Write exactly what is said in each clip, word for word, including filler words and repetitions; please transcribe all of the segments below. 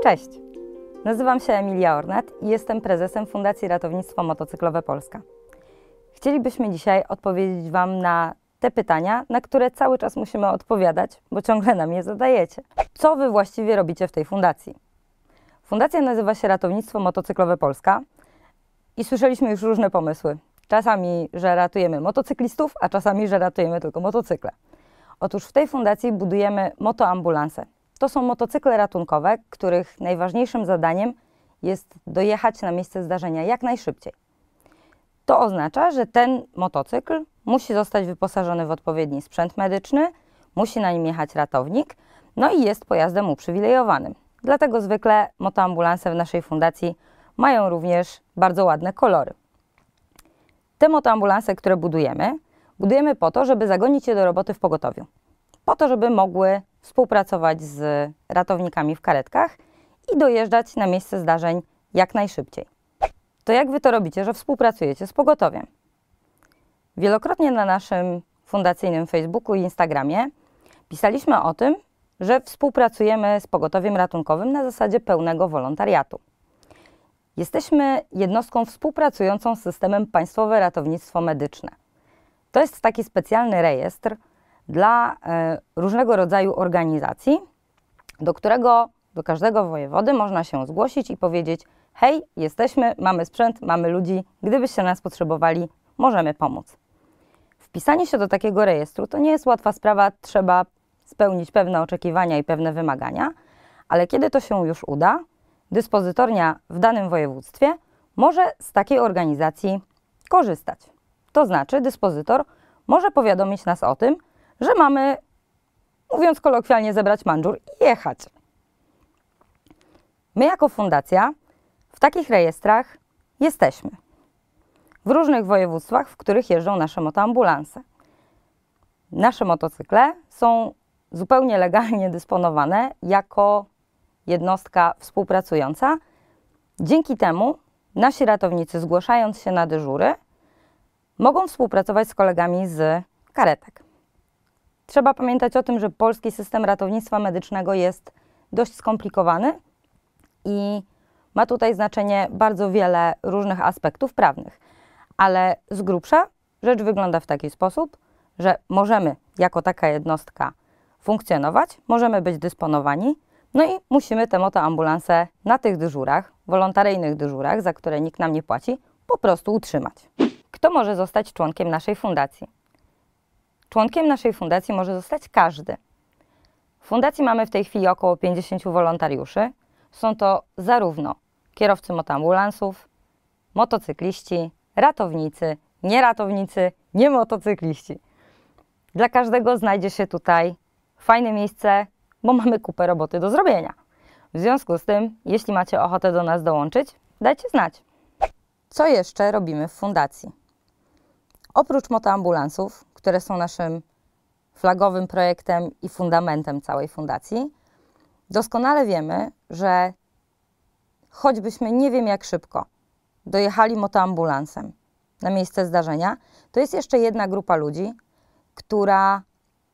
Cześć, nazywam się Emilia Ornet i jestem prezesem Fundacji Ratownictwo Motocyklowe Polska. Chcielibyśmy dzisiaj odpowiedzieć Wam na te pytania, na które cały czas musimy odpowiadać, bo ciągle nam je zadajecie. Co Wy właściwie robicie w tej fundacji? Fundacja nazywa się Ratownictwo Motocyklowe Polska i słyszeliśmy już różne pomysły. Czasami, że ratujemy motocyklistów, a czasami, że ratujemy tylko motocykle. Otóż w tej fundacji budujemy motoambulanse. To są motocykle ratunkowe, których najważniejszym zadaniem jest dojechać na miejsce zdarzenia jak najszybciej. To oznacza, że ten motocykl musi zostać wyposażony w odpowiedni sprzęt medyczny, musi na nim jechać ratownik, no i jest pojazdem uprzywilejowanym. Dlatego zwykle motoambulanse w naszej fundacji mają również bardzo ładne kolory. Te motoambulanse, które budujemy, budujemy po to, żeby zagonić je do roboty w pogotowiu. Po to, żeby mogły współpracować z ratownikami w karetkach i dojeżdżać na miejsce zdarzeń jak najszybciej. To jak Wy to robicie, że współpracujecie z pogotowiem? Wielokrotnie na naszym fundacyjnym Facebooku i Instagramie pisaliśmy o tym, że współpracujemy z pogotowiem ratunkowym na zasadzie pełnego wolontariatu. Jesteśmy jednostką współpracującą z systemem Państwowe Ratownictwo Medyczne. To jest taki specjalny rejestr dla e, różnego rodzaju organizacji, do którego, do każdego wojewody można się zgłosić i powiedzieć: hej, jesteśmy, mamy sprzęt, mamy ludzi, gdybyście nas potrzebowali, możemy pomóc. Wpisanie się do takiego rejestru to nie jest łatwa sprawa, trzeba spełnić pewne oczekiwania i pewne wymagania, ale kiedy to się już uda, dyspozytornia w danym województwie może z takiej organizacji korzystać. To znaczy dyspozytor może powiadomić nas o tym, że mamy, mówiąc kolokwialnie, zebrać mandżur i jechać. My jako fundacja w takich rejestrach jesteśmy. W różnych województwach, w których jeżdżą nasze motoambulanse. Nasze motocykle są zupełnie legalnie dysponowane jako jednostka współpracująca. Dzięki temu nasi ratownicy, zgłaszając się na dyżury, mogą współpracować z kolegami z karetek. Trzeba pamiętać o tym, że polski system ratownictwa medycznego jest dość skomplikowany i ma tutaj znaczenie bardzo wiele różnych aspektów prawnych. Ale z grubsza rzecz wygląda w taki sposób, że możemy jako taka jednostka funkcjonować, możemy być dysponowani, no i musimy te motoambulanse na tych dyżurach, wolontaryjnych dyżurach, za które nikt nam nie płaci, po prostu utrzymać. Kto może zostać członkiem naszej fundacji? Członkiem naszej fundacji może zostać każdy. W fundacji mamy w tej chwili około pięćdziesięciu wolontariuszy. Są to zarówno kierowcy motoambulansów, motocykliści, ratownicy, nieratownicy, nie motocykliści. Dla każdego znajdzie się tutaj fajne miejsce, bo mamy kupę roboty do zrobienia. W związku z tym, jeśli macie ochotę do nas dołączyć, dajcie znać. Co jeszcze robimy w fundacji? Oprócz motoambulansów, które są naszym flagowym projektem i fundamentem całej fundacji, doskonale wiemy, że choćbyśmy nie wiem jak szybko dojechali motoambulansem na miejsce zdarzenia, to jest jeszcze jedna grupa ludzi, która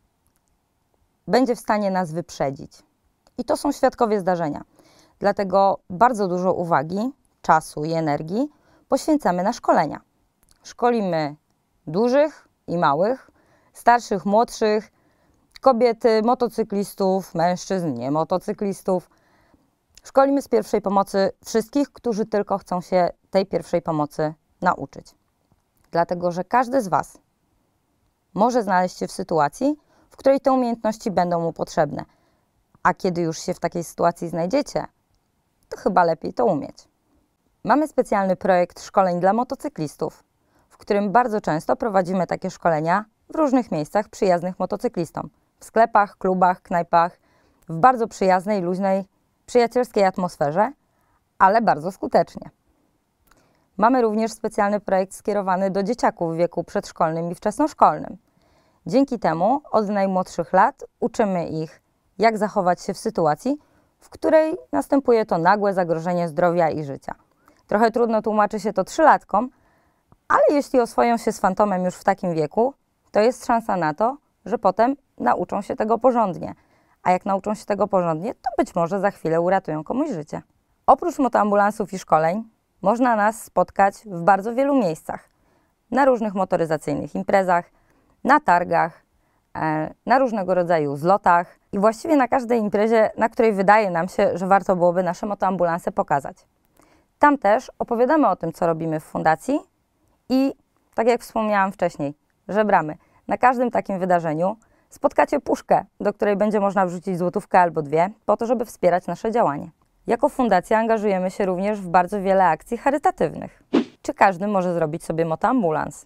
będzie w stanie nas wyprzedzić. I to są świadkowie zdarzenia. Dlatego bardzo dużo uwagi, czasu i energii poświęcamy na szkolenia. Szkolimy dużych i małych, starszych, młodszych, kobiety, motocyklistów, mężczyzn, nie motocyklistów. Szkolimy z pierwszej pomocy wszystkich, którzy tylko chcą się tej pierwszej pomocy nauczyć. Dlatego, że każdy z Was może znaleźć się w sytuacji, w której te umiejętności będą mu potrzebne. A kiedy już się w takiej sytuacji znajdziecie, to chyba lepiej to umieć. Mamy specjalny projekt szkoleń dla motocyklistów, w którym bardzo często prowadzimy takie szkolenia w różnych miejscach przyjaznych motocyklistom. W sklepach, klubach, knajpach, w bardzo przyjaznej, luźnej, przyjacielskiej atmosferze, ale bardzo skutecznie. Mamy również specjalny projekt skierowany do dzieciaków w wieku przedszkolnym i wczesnoszkolnym. Dzięki temu od najmłodszych lat uczymy ich, jak zachować się w sytuacji, w której następuje to nagłe zagrożenie zdrowia i życia. Trochę trudno tłumaczy się to trzylatkom, ale jeśli oswoją się z fantomem już w takim wieku, to jest szansa na to, że potem nauczą się tego porządnie. a jak nauczą się tego porządnie, to być może za chwilę uratują komuś życie. Oprócz motoambulansów i szkoleń można nas spotkać w bardzo wielu miejscach. Na różnych motoryzacyjnych imprezach, na targach, na różnego rodzaju zlotach i właściwie na każdej imprezie, na której wydaje nam się, że warto byłoby nasze motoambulanse pokazać. Tam też opowiadamy o tym, co robimy w fundacji i, tak jak wspomniałam wcześniej, żebramy. Na każdym takim wydarzeniu spotkacie puszkę, do której będzie można wrzucić złotówkę albo dwie, po to, żeby wspierać nasze działanie. Jako fundacja angażujemy się również w bardzo wiele akcji charytatywnych. Czy każdy może zrobić sobie motoambulans?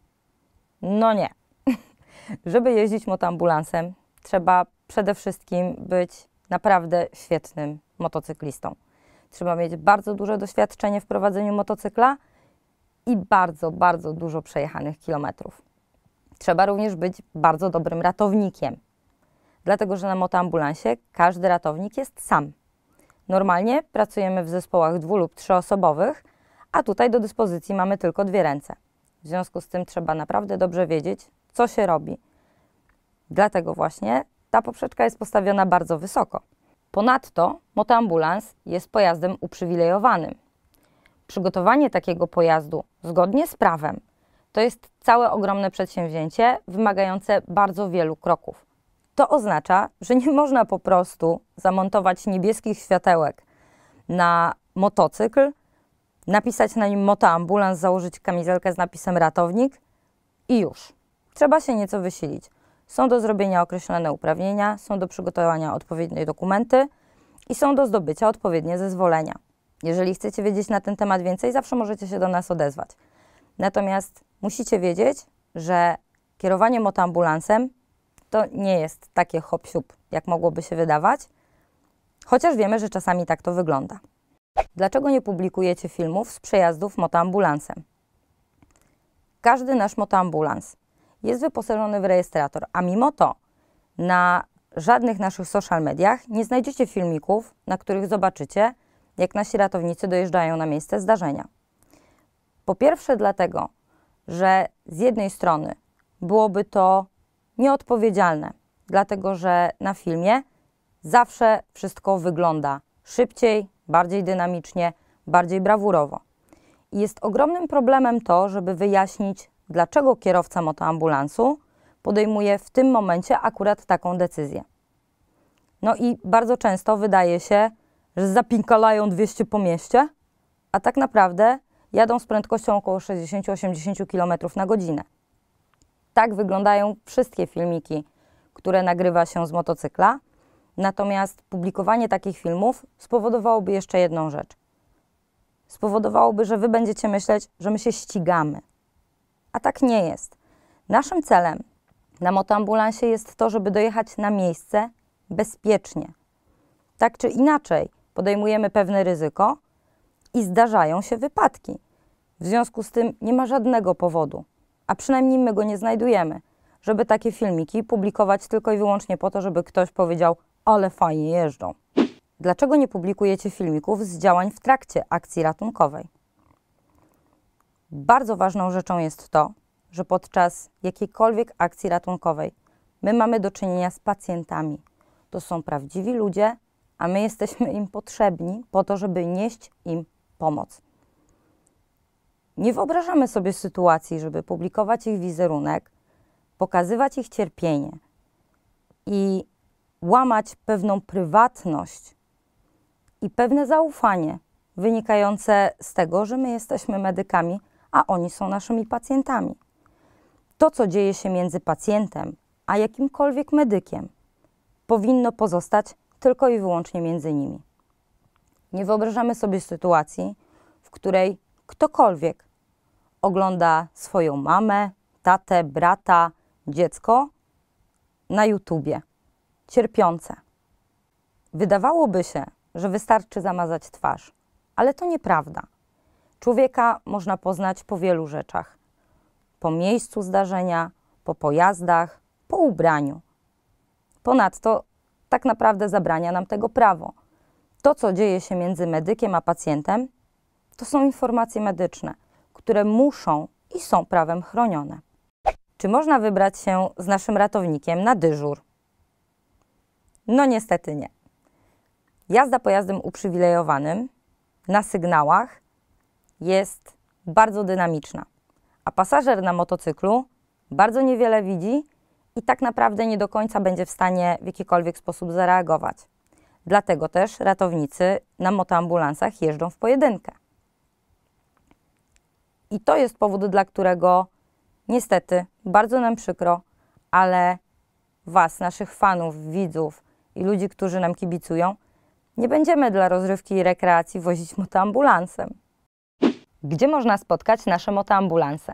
No nie. Żeby jeździć motoambulansem, trzeba przede wszystkim być naprawdę świetnym motocyklistą. Trzeba mieć bardzo duże doświadczenie w prowadzeniu motocykla i bardzo, bardzo dużo przejechanych kilometrów. Trzeba również być bardzo dobrym ratownikiem, dlatego że na motoambulansie każdy ratownik jest sam. Normalnie pracujemy w zespołach dwu- lub trzyosobowych, a tutaj do dyspozycji mamy tylko dwie ręce. W związku z tym trzeba naprawdę dobrze wiedzieć, co się robi. Dlatego właśnie ta poprzeczka jest postawiona bardzo wysoko. Ponadto motoambulans jest pojazdem uprzywilejowanym. Przygotowanie takiego pojazdu zgodnie z prawem to jest całe ogromne przedsięwzięcie wymagające bardzo wielu kroków. To oznacza, że nie można po prostu zamontować niebieskich światełek na motocykl, napisać na nim motoambulans, założyć kamizelkę z napisem ratownik i już. Trzeba się nieco wysilić. Są do zrobienia określone uprawnienia, są do przygotowania odpowiednie dokumenty i są do zdobycia odpowiednie zezwolenia. Jeżeli chcecie wiedzieć na ten temat więcej, zawsze możecie się do nas odezwać. Natomiast musicie wiedzieć, że kierowanie motoambulansem to nie jest takie hop-siup, jak mogłoby się wydawać, chociaż wiemy, że czasami tak to wygląda. Dlaczego nie publikujecie filmów z przejazdów motoambulansem? Każdy nasz motoambulans jest wyposażony w rejestrator, a mimo to na żadnych naszych social mediach nie znajdziecie filmików, na których zobaczycie, jak nasi ratownicy dojeżdżają na miejsce zdarzenia. Po pierwsze dlatego, że z jednej strony byłoby to nieodpowiedzialne, dlatego że na filmie zawsze wszystko wygląda szybciej, bardziej dynamicznie, bardziej brawurowo. I jest ogromnym problemem to, żeby wyjaśnić, dlaczego kierowca motoambulansu podejmuje w tym momencie akurat taką decyzję. No i bardzo często wydaje się, że zapinkalają dwieście po mieście, a tak naprawdę jadą z prędkością około sześćdziesiąt do osiemdziesięciu kilometrów na godzinę. Tak wyglądają wszystkie filmiki, które nagrywa się z motocykla, natomiast publikowanie takich filmów spowodowałoby jeszcze jedną rzecz. Spowodowałoby, że wy będziecie myśleć, że my się ścigamy. A tak nie jest. Naszym celem na motoambulansie jest to, żeby dojechać na miejsce bezpiecznie. Tak czy inaczej podejmujemy pewne ryzyko i zdarzają się wypadki. W związku z tym nie ma żadnego powodu, a przynajmniej my go nie znajdujemy, żeby takie filmiki publikować tylko i wyłącznie po to, żeby ktoś powiedział, ale fajnie jeżdżą. Dlaczego nie publikujecie filmików z działań w trakcie akcji ratunkowej? Bardzo ważną rzeczą jest to, że podczas jakiejkolwiek akcji ratunkowej my mamy do czynienia z pacjentami. To są prawdziwi ludzie, a my jesteśmy im potrzebni po to, żeby nieść im pomoc. Nie wyobrażamy sobie sytuacji, żeby publikować ich wizerunek, pokazywać ich cierpienie i łamać pewną prywatność i pewne zaufanie wynikające z tego, że my jesteśmy medykami, a oni są naszymi pacjentami. To, co dzieje się między pacjentem a jakimkolwiek medykiem, powinno pozostać tylko i wyłącznie między nimi. Nie wyobrażamy sobie sytuacji, w której ktokolwiek ogląda swoją mamę, tatę, brata, dziecko na YouTubie, cierpiące. Wydawałoby się, że wystarczy zamazać twarz, ale to nieprawda. Człowieka można poznać po wielu rzeczach. Po miejscu zdarzenia, po pojazdach, po ubraniu. Ponadto tak naprawdę zabrania nam tego prawo. To, co dzieje się między medykiem a pacjentem, to są informacje medyczne, które muszą i są prawem chronione. Czy można wybrać się z naszym ratownikiem na dyżur? No niestety nie. Jazda pojazdem uprzywilejowanym na sygnałach jest bardzo dynamiczna, a pasażer na motocyklu bardzo niewiele widzi i tak naprawdę nie do końca będzie w stanie w jakikolwiek sposób zareagować. Dlatego też ratownicy na motoambulansach jeżdżą w pojedynkę. I to jest powód, dla którego niestety, bardzo nam przykro, ale Was, naszych fanów, widzów i ludzi, którzy nam kibicują, nie będziemy dla rozrywki i rekreacji wozić motoambulansem. Gdzie można spotkać nasze motoambulanse?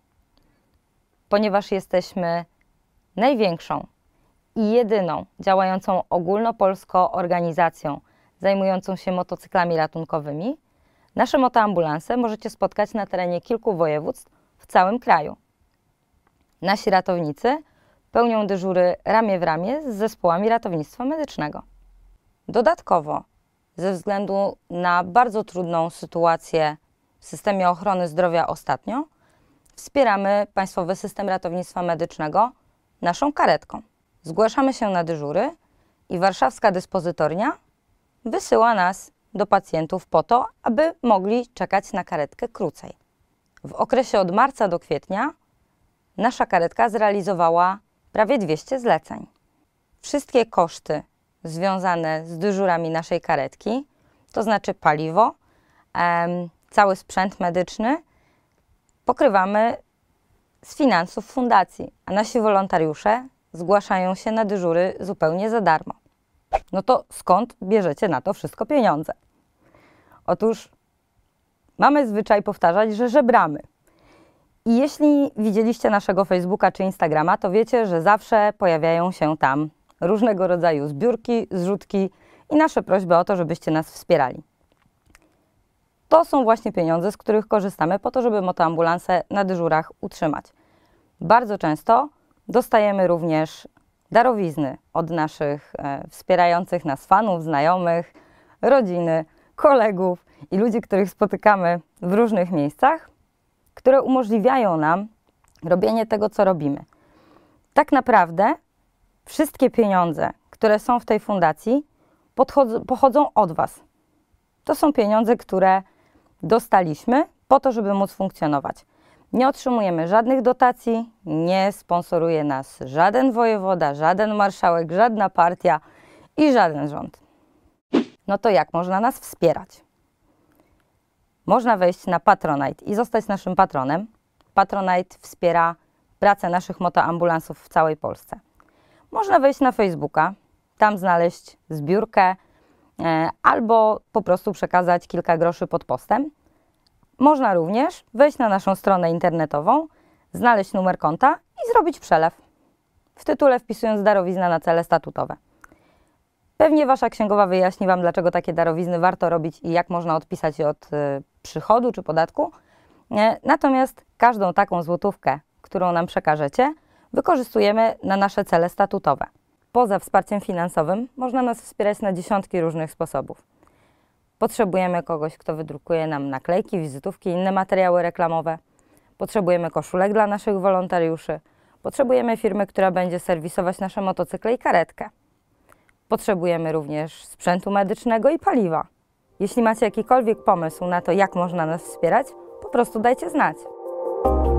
Ponieważ jesteśmy największą i jedyną działającą ogólnopolską organizacją zajmującą się motocyklami ratunkowymi, nasze motoambulanse możecie spotkać na terenie kilku województw w całym kraju. Nasi ratownicy pełnią dyżury ramię w ramię z zespołami ratownictwa medycznego. Dodatkowo, ze względu na bardzo trudną sytuację w systemie ochrony zdrowia ostatnio, wspieramy Państwowy System Ratownictwa Medycznego naszą karetką. Zgłaszamy się na dyżury i warszawska dyspozytornia wysyła nas do pacjentów po to, aby mogli czekać na karetkę krócej. W okresie od marca do kwietnia nasza karetka zrealizowała prawie dwieście zleceń. Wszystkie koszty związane z dyżurami naszej karetki, to znaczy paliwo, em, cały sprzęt medyczny, pokrywamy z finansów fundacji, a nasi wolontariusze zgłaszają się na dyżury zupełnie za darmo. No to skąd bierzecie na to wszystko pieniądze? Otóż mamy zwyczaj powtarzać, że żebramy. I jeśli widzieliście naszego Facebooka czy Instagrama, to wiecie, że zawsze pojawiają się tam różnego rodzaju zbiórki, zrzutki i nasze prośby o to, żebyście nas wspierali. To są właśnie pieniądze, z których korzystamy po to, żeby motoambulanse na dyżurach utrzymać. Bardzo często dostajemy również darowizny od naszych e, wspierających nas fanów, znajomych, rodziny, kolegów i ludzi, których spotykamy w różnych miejscach, które umożliwiają nam robienie tego, co robimy. Tak naprawdę wszystkie pieniądze, które są w tej fundacji, pochodzą od Was. To są pieniądze, które dostaliśmy po to, żeby móc funkcjonować. Nie otrzymujemy żadnych dotacji, nie sponsoruje nas żaden wojewoda, żaden marszałek, żadna partia i żaden rząd. No to jak można nas wspierać? Można wejść na Patronite i zostać naszym patronem. Patronite wspiera pracę naszych motoambulansów w całej Polsce. Można wejść na Facebooka, tam znaleźć zbiórkę e, albo po prostu przekazać kilka groszy pod postem. Można również wejść na naszą stronę internetową, znaleźć numer konta i zrobić przelew. W tytule wpisując darowizna na cele statutowe. Pewnie Wasza księgowa wyjaśni Wam, dlaczego takie darowizny warto robić i jak można odpisać je od y, przychodu czy podatku. E, natomiast każdą taką złotówkę, którą nam przekażecie, wykorzystujemy na nasze cele statutowe. Poza wsparciem finansowym można nas wspierać na dziesiątki różnych sposobów. Potrzebujemy kogoś, kto wydrukuje nam naklejki, wizytówki i inne materiały reklamowe. Potrzebujemy koszulek dla naszych wolontariuszy. Potrzebujemy firmy, która będzie serwisować nasze motocykle i karetkę. Potrzebujemy również sprzętu medycznego i paliwa. Jeśli macie jakikolwiek pomysł na to, jak można nas wspierać, po prostu dajcie znać.